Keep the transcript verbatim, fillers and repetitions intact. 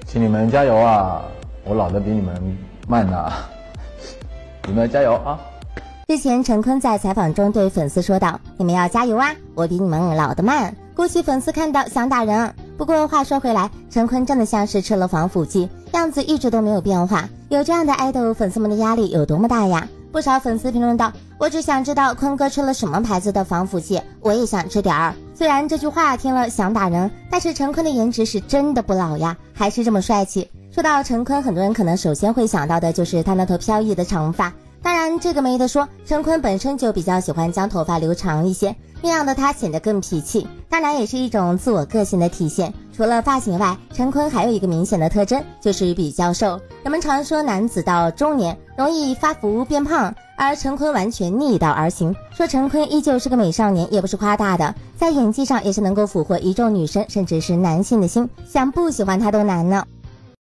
请你们加油啊！我老的比你们慢呢，你们加油啊！ 日前，陈坤在采访中对粉丝说道：“你们要加油啊，我比你们老得慢。”估计粉丝看到想打人。不过话说回来，陈坤真的像是吃了防腐剂，样子一直都没有变化。有这样的爱豆，粉丝们的压力有多么大呀？不少粉丝评论道：“我只想知道坤哥吃了什么牌子的防腐剂，我也想吃点儿。”虽然这句话听了想打人，但是陈坤的颜值是真的不老呀，还是这么帅气。说到陈坤，很多人可能首先会想到的就是他那头飘逸的长发。当然这个没得说，陈坤本身就比较喜欢将头发留长一些，那样的他显得更痞气，当然也是一种自我个性的体现。除了发型外，陈坤还有一个明显的特征，就是比较瘦。人们常说男子到中年容易发福变胖，而陈坤完全逆道而行，说陈坤依旧是个美少年也不是夸大的，在演技上也是能够俘获一众女生甚至是男性的心，想不喜欢他都难呢。